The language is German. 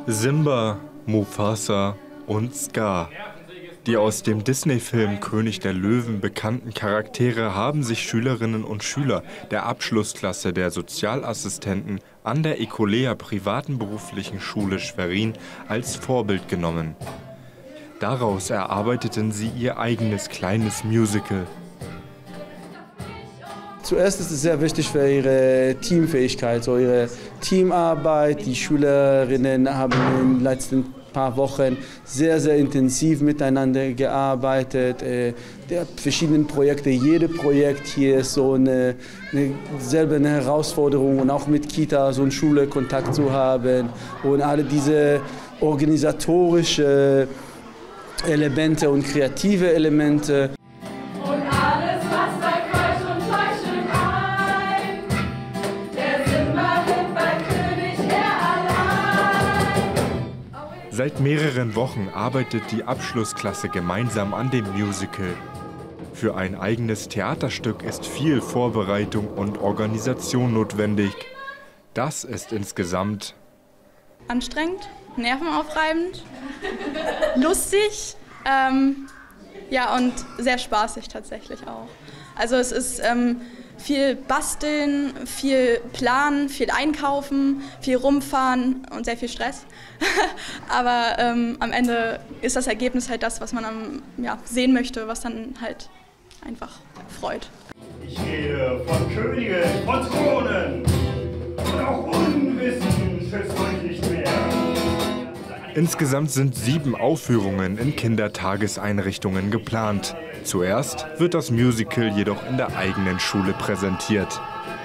Simba, Mufasa und Scar. Die aus dem Disney-Film König der Löwen bekannten Charaktere haben sich Schülerinnen und Schüler der Abschlussklasse der Sozialassistenten an der Ecolea privaten beruflichen Schule Schwerin als Vorbild genommen. Daraus erarbeiteten sie ihr eigenes kleines Musical. Zuerst ist es sehr wichtig für ihre Teamfähigkeit, so ihre Teamarbeit. Die Schülerinnen haben in den letzten paar Wochen sehr, sehr intensiv miteinander gearbeitet. Der verschiedenen Projekte, jedes Projekt hier ist so selbe eine Herausforderung und auch mit Kita, so in Schule Kontakt zu haben und alle diese organisatorische Elemente und kreative Elemente. Seit mehreren Wochen arbeitet die Abschlussklasse gemeinsam an dem Musical. Für ein eigenes Theaterstück ist viel Vorbereitung und Organisation notwendig. Das ist insgesamt anstrengend, nervenaufreibend, lustig, ja, und sehr spaßig tatsächlich auch. Also es ist viel basteln, viel planen, viel einkaufen, viel rumfahren und sehr viel Stress. Aber am Ende ist das Ergebnis halt das, was man sehen möchte, was dann halt einfach freut. Ich rede von Königen, von Thronen und auch Unwissen schützt euch nicht mehr. Insgesamt sind 7 Aufführungen in Kindertageseinrichtungen geplant. Zuerst wird das Musical jedoch in der eigenen Schule präsentiert.